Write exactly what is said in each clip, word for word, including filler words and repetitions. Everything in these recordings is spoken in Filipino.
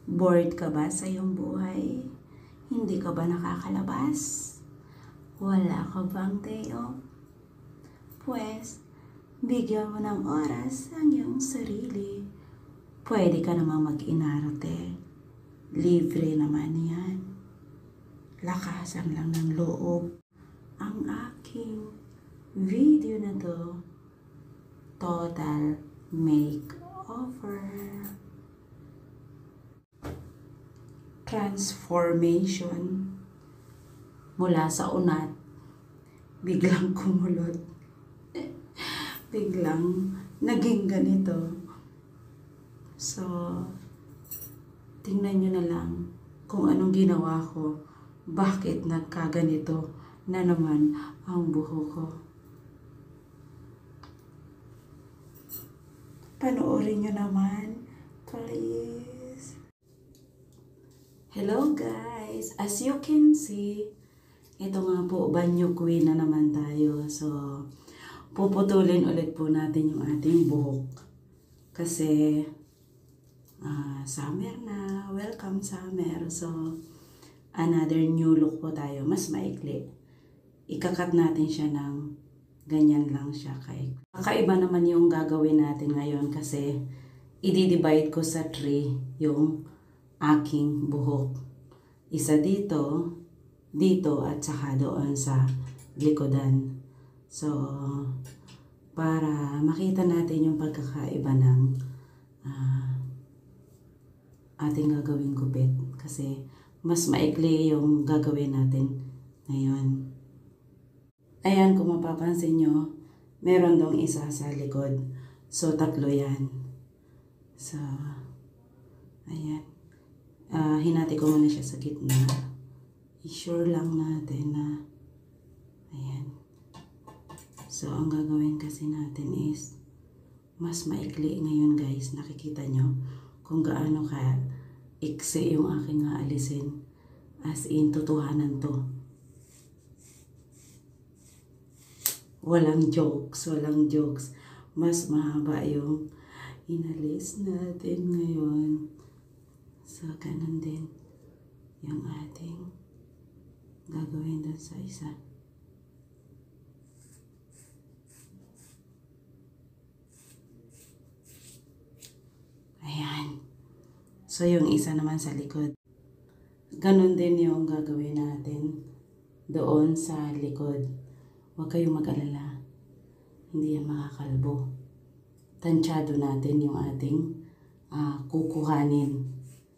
Bored ka ba sa iyong buhay? Hindi ka ba nakakalabas? Wala ka bang day off? Pwes, bigyan mo ng oras ang iyong sarili. Pwede ka namang mag-inarte. Libre naman yan. Lakasan lang ng loob. Ang aking video na to, total makeover. Transformation. Mula sa unat, biglang kumulot. Biglang naging ganito. So, tingnan nyo na lang kung anong ginawa ko. Bakit nagkaganito na naman ang buho ko. Panoorin nyo naman, please. Hello guys! As you can see, ito nga po, banyo queen na naman tayo. So, puputulin ulit po natin yung ating buhok. Kasi, uh, summer na. Welcome summer. So, another new look po tayo. Mas maikli. Ikakat natin siya ng ganyan lang siya. Kakaiba naman yung gagawin natin ngayon kasi i-divide ko sa three yung aking buhok. Isa dito, dito at saka doon sa likodan. So, para makita natin yung pagkakaiba ng uh, ating gagawin gupit. Kasi mas maikli yung gagawin natin ngayon. Ayan, kung mapapansin nyo, meron dong isa sa likod. So, tatlo yan. So, ayan. Uh, hinati ko muna siya sa gitna. I-sure lang natin na ayan. So, ang gagawin kasi natin is mas maikli ngayon guys. Nakikita nyo kung gaano ka iksi yung aking aalisin. As in, tutuhanan to. Walang jokes, walang jokes. Mas mahaba yung inalis natin ngayon. So, ganun din yung ating gagawin doon sa isa. Ayan. So, yung isa naman sa likod. Ganun din yung gagawin natin doon sa likod. Huwag kayong mag-alala. Hindi yan makakalbo. Tansyado natin yung ating uh, kukuhanin.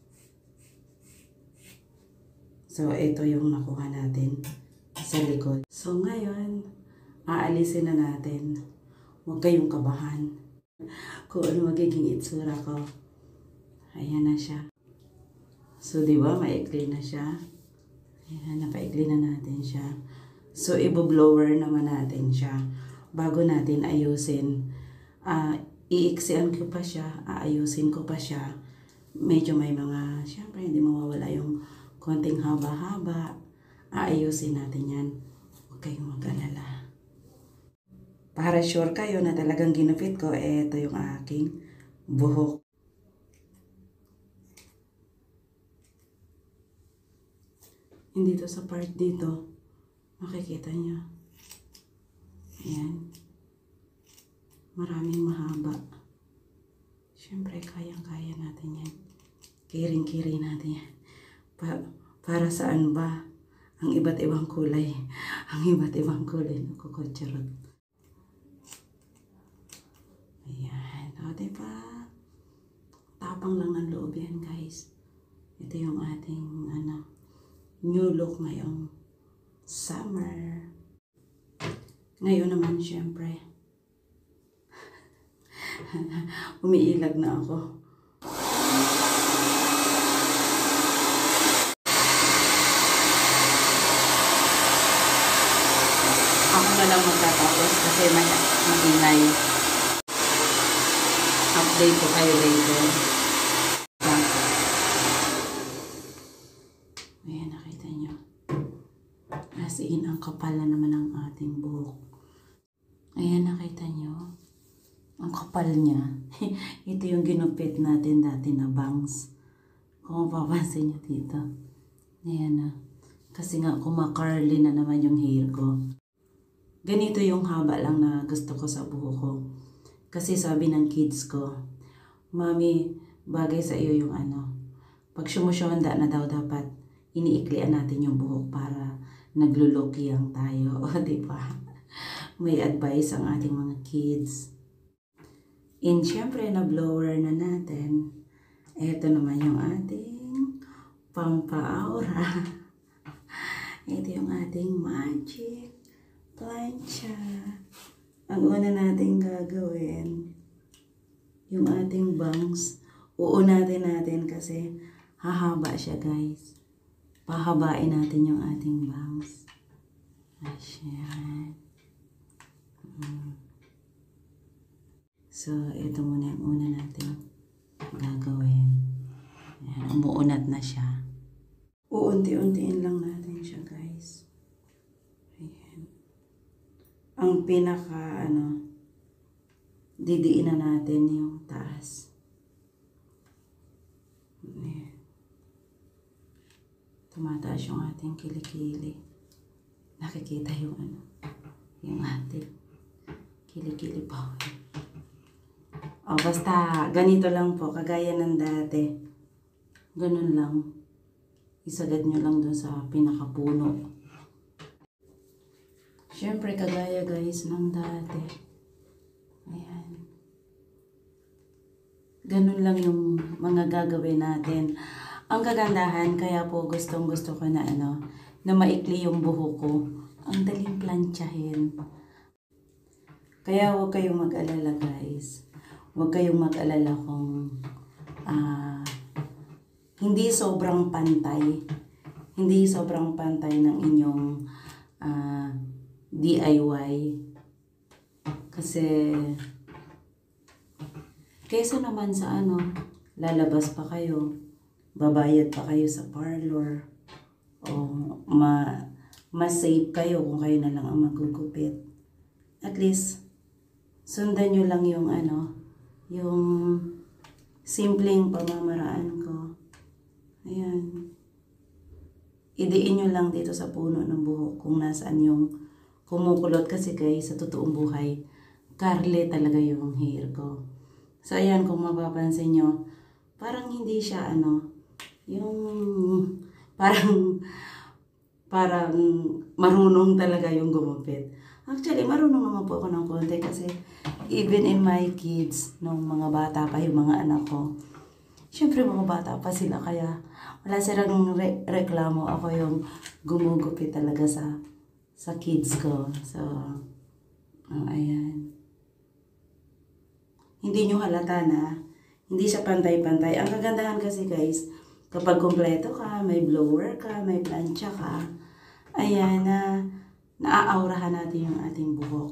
So, ito yung nakuha natin sa likod. So, ngayon, aalisin na natin. Huwag kayong kabahan kung ano magiging itsura ko. Ayan na siya. So, di ba, maikli na siya. Ayan, napaikli na natin siya. So, i-blower naman natin siya. Bago natin ayusin, uh, iiksian ko pa siya, aayusin ko pa siya. Medyo may mga, syempre, hindi mawawala yung konting haba-haba. Aayusin natin yan. Huwag kayong mag-alala. Para sure kayo na talagang ginupit ko, eh, ito yung aking buhok. Hindi to sa part dito. Makikita nyo. Ayan. Maraming mahaba. Siyempre, kayang-kaya natin yan. Kiring-kiri natin yan. Pa para saan ba ang iba't ibang kulay? Ang iba't ibang kulay ng kukutsarot. Ayan. O, diba? Tapang lang ng loob yan, guys. Ito yung ating, ano, new look ngayong summer. Ngayon naman, syempre, umiilag na ako. Ako na lang magtatapos kasi may maingay. Update ko kayo later. Ayan, nakita nyo. As in, ang kapal na naman ang ating buhok. Ayan, nakita nyo. Ang kapal niya. Ito yung ginupit natin dati na bangs. Kung mapapansin nyo dito. Ayan na. Kasi nga kumakarly na naman yung hair ko. Ganito yung haba lang na gusto ko sa buhok ko. Kasi sabi ng kids ko, Mami, bagay sa iyo yung ano. Pag sumusyonda na daw dapat iniiklian natin yung buhok para naglulukiyang tayo. O diba? May advice ang ating mga kids. And syempre na blower na natin. Ito naman yung ating pampaaura. Ito yung ating magic plancha. Ang una natin gagawin, yung ating bangs, uunatin natin kasi hahaba siya guys. Pahabain natin yung ating bangs. Ayan. So, ito muna yung una natin gagawin. Ayan, umuunat na siya. Uunti-untiin lang natin siya guys. Ayan. Ang pinaka ano, didiin na natin yung taas. Ayan. Tumataas yung ating kilikili. Nakikita yung ano, yung ating kilikili pa. O basta ganito lang po, kagaya ng dati. Ganun lang. Isagad nyo lang dun sa pinakapuno. Siyempre kagaya guys ng dati. Ayan. Ganun lang yung mga gagawin natin. Ang kagandahan, kaya po gustong gusto ko na ano, na maikli yung buhok ko. Ang daling plantsahin. Kaya huwag kayong mag-alala guys. Huwag kayong mag-alala kung uh, hindi sobrang pantay. Hindi sobrang pantay ng inyong uh, D I Y. Kasi kaysa naman sa ano, lalabas pa kayo, babayad pa kayo sa parlor, o ma, mas safe kayo kung kayo na lang ang magugupit. At least, sundan nyo lang yung ano, yung simpleng pamamaraan ko. Ayan. Idiin nyo lang dito sa puno ng buhok kung nasaan yung kumukulot. Kasi guys, sa totoong buhay, curly talaga yung hair ko. So ayan, kung mapapansin nyo, parang hindi siya ano, yung parang parang marunong talaga yung gumupit. Actually, marunong naman po ako ng konti kasi even in my kids, nung mga bata pa yung mga anak ko, syempre mga bata pa sila kaya wala silang re reklamo. Ako yung gumugupit talaga sa sa kids ko. So, oh, ayan. Hindi nyo halata na hindi siya pantay-pantay. Ang kagandahan kasi guys, kapag kompleto ka, may blower ka, may plancha ka, ayan na naaaurahan natin yung ating buhok.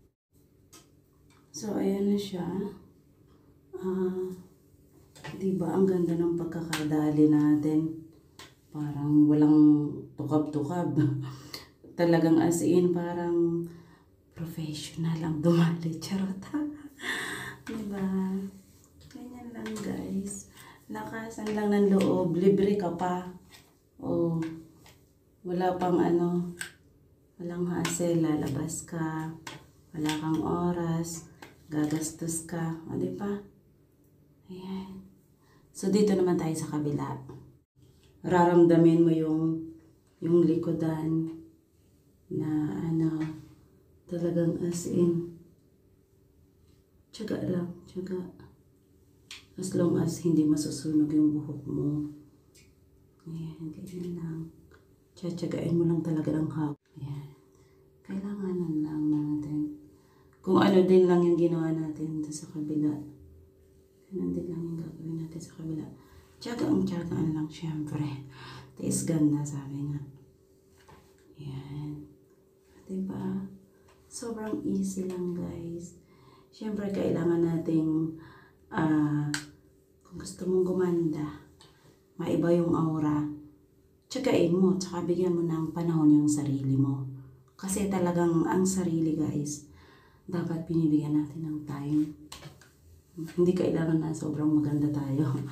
So, ayan na siya. Ah, diba, ang ganda ng pagkakadali natin. Parang walang tukab-tukab. Talagang as in, parang professional ang dumali. Charot. Diba? Ganyan lang guys. Lakasan lang ng loob. Libre ka pa. O, wala pang ano, walang hassle, lalabas ka, wala kang oras, gagastos ka, o diba? Ayan. So, dito naman tayo sa kabila. Raramdamin mo yung, yung likodan na ano, talagang as in, tiyaga lang, tiyaga. As long as hindi masusunog yung buhok mo. Ayan, ganyan lang. Tiyagain mo lang talaga ng hap. Ayan. Kailangan lang natin. Kung ano din lang yung ginawa natin dito sa kabila. Ganun din lang yung gagawin natin sa kabila. Tiyaga ang tiyagaan lang syempre. Ta's ganda, sabi nga. Ayan. Diba? Sobrang easy lang guys. Syempre kailangan nating uh, kung gusto mong gumanda, maiba yung aura, tsagain mo, tsaka bigyan mo ng panahon yung sarili mo. Kasi talagang ang sarili guys, dapat binibigyan natin ng time. Hindi kailangan na sobrang maganda tayo.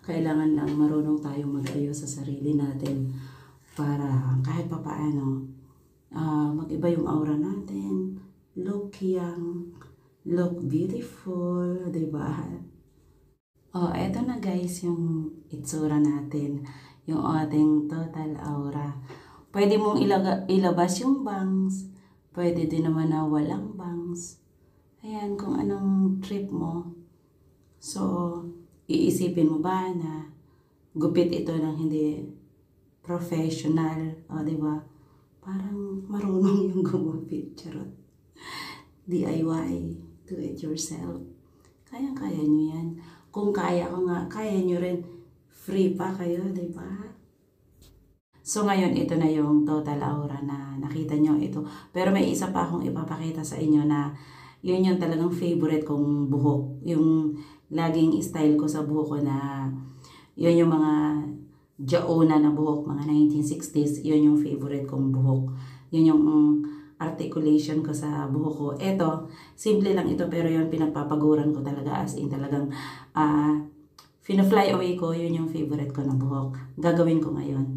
Kailangan lang marunong tayong mag-ayos sa sarili natin para kahit papaano uh, mag-iba yung aura natin, look young, look beautiful, diba? Oh, eto na guys yung itsura natin, yung ating total aura. Pwede mong ilaga, ilabas yung bangs, pwede din naman na walang bangs. Ayan, kung anong trip mo. So, iisipin mo ba na gupit ito ng hindi professional, o diba? Parang marunong yung gumupit, charot. D I Y, do it yourself. Kaya-kaya nyo yan. Kung kaya ko nga, kaya nyo rin, free pa kayo, diba? So ngayon, ito na yung total aura na nakita nyo ito. Pero may isa pa akong ipapakita sa inyo na yun yung talagang favorite kong buhok. Yung laging style ko sa buhok ko na yun yung mga jauna na buhok, mga nineteen sixties, yun yung favorite kong buhok. Yun yung um, articulation ko sa buhok ko. Eto, simple lang ito pero yun pinagpapaguran ko talaga as in talagang uh, fina-fly away ko, yun yung favorite ko na buhok. Gagawin ko ngayon.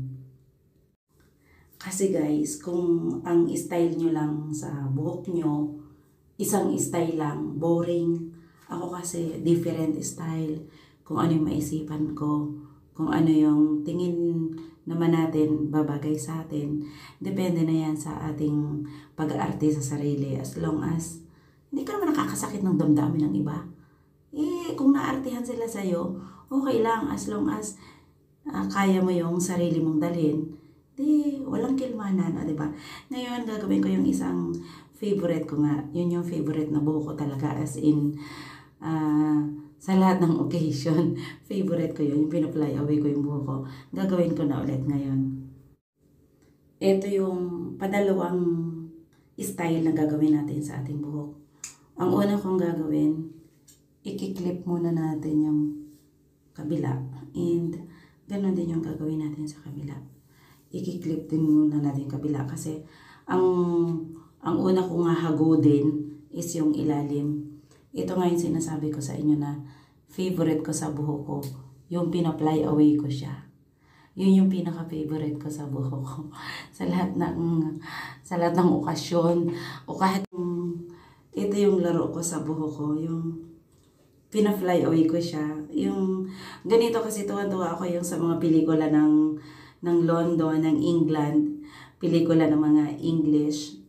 Kasi guys, kung ang style nyo lang sa buhok nyo, isang style lang, boring. Ako kasi different style, kung ano yung maisipan ko, kung ano yung tingin naman natin babagay sa atin. Depende na yan sa ating pag-aarte sa sarili as long as hindi ka naman nakakasakit ng damdamin ng iba. Eh, kung naartihan sila sa'yo, okay lang as long as uh, kaya mo yung sarili mong dalhin. Di, walang kilmanan, ah, diba? Ngayon, gagawin ko yung isang favorite ko nga. Yun yung favorite na buhok ko talaga as in Uh, sa lahat ng occasion, favorite ko yun, yung pina-fly away ko yung buhok ko. Gagawin ko na ulit ngayon. Ito yung padalawang style na gagawin natin sa ating buhok. Ang una kong gagawin, i-clip muna natin yung kabila. And ganoon din yung gagawin natin sa kabila. I-clip din muna natin yung kabila kasi ang, ang una kong hahagodin is yung ilalim. Ito nga yung sinasabi ko sa inyo na favorite ko sa buhok ko. Yung pina-fly away ko siya. Yun yung pinaka-favorite ko sa buhok ko. sa lahat ng sa lahat ng okasyon. O kahit um, ito yung laro ko sa buhok ko. Yung pina-fly away ko siya. Yung ganito kasi tuwa-tuwa ako yung sa mga pelikula ng, ng London, ng England. Pelikula ng mga English.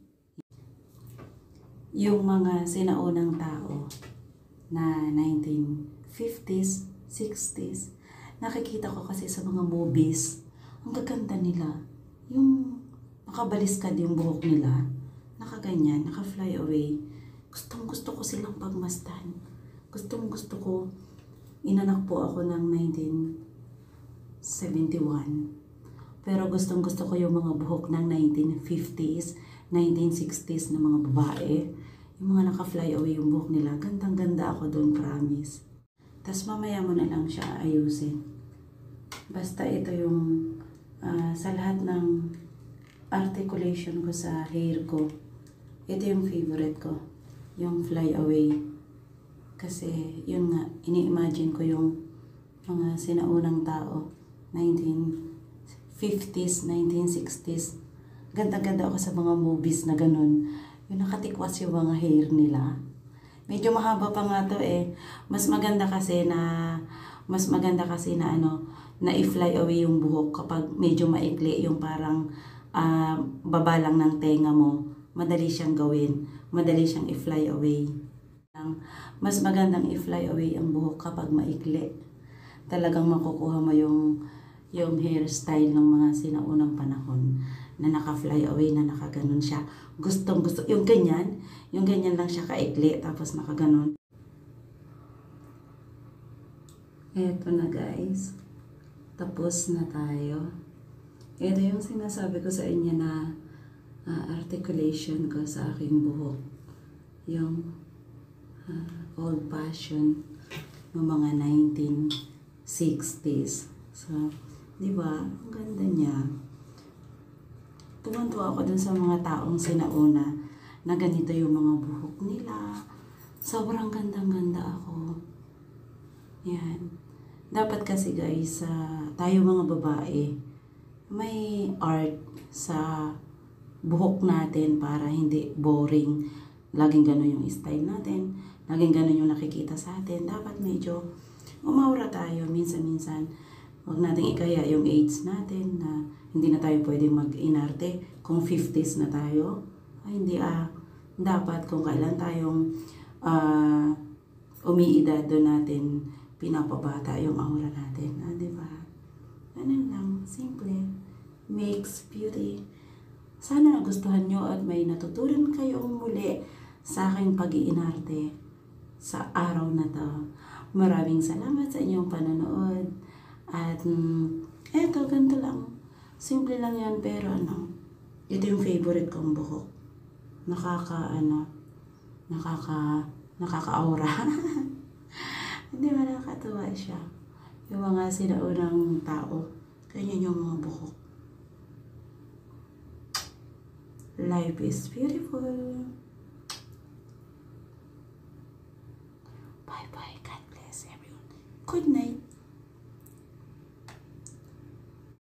Yung mga sinaunang tao na nineteen fifties, sixties, nakikita ko kasi sa mga movies, ang gaganda nila. Yung nakabaliskad yung buhok nila, nakaganyan, naka-fly away. Gustong gusto ko silang pagmastan. Gustong gusto ko, inanak po ako ng nineteen seventy-one. Pero gustong gusto ko yung mga buhok ng nineteen fifties, nineteen sixties na mga babae. Yung mga naka-fly away yung buhok nila. Gandang-ganda ako doon, promise. Tapos mamaya mo na lang siya ayusin. Basta ito yung uh, sa lahat ng articulation ko sa hair ko. Ito yung favorite ko. Yung fly away. Kasi yun nga, ini-imagine ko yung mga sinaunang tao. nineteen fifties, nineteen sixties. Ganda-ganda ako sa mga movies na ganun. Yung nakatikwas yung mga hair nila. Medyo mahaba pa nga to eh. Mas maganda kasi na, mas maganda kasi na ano, na i-fly away yung buhok kapag medyo maikli, yung parang uh, baba lang ng tenga mo. Madali siyang gawin. Madali siyang i-fly away. Mas magandang i-fly away ang buhok kapag maikli. Talagang makukuha mo yung, yung hairstyle ng mga sinaunang panahon na naka-fly away, na nakaganon siya. Gustong gusto, yung ganyan, yung ganyan lang siya kaikli, tapos nakaganon. Eto na guys, tapos na tayo. Ito yung sinasabi ko sa inyo na uh, articulation ko sa aking buhok. Yung uh, old fashion ng mga nineteen sixties. So, di ba? Ang ganda niya. Tuwan-tuwa ako dun sa mga taong sinauna na ganito yung mga buhok nila. Sobrang gandang-ganda ako. Yan. Dapat kasi guys, sa tayo mga babae, may art sa buhok natin para hindi boring. Laging gano'n yung style natin, laging gano'n yung nakikita sa atin. Dapat medyo umaura tayo minsan-minsan. Huwag nating ikaya yung age natin na hindi na tayo pwedeng mag-inarte. Kung fifties na tayo, ay hindi ah. Dapat kung kailan tayong uh, umiidad, doon natin pinapabata yung aura natin. Ah, di ba? Ganun lang, simple. Makes beauty. Sana nagustuhan nyo at may natutunan kayong muli sa aking pag-iinarte sa araw na to. Maraming salamat sa inyong panonood. At mm, eto, ganito lang. Simple lang yan, pero ano, ito yung favorite kong buhok. Nakaka, ano, nakaka, nakaka-aura. Hindi ba nakakatuwa siya? Yung mga sinaunang tao, ganyan yung mga buhok. Life is beautiful. Bye bye. God bless everyone. Good night.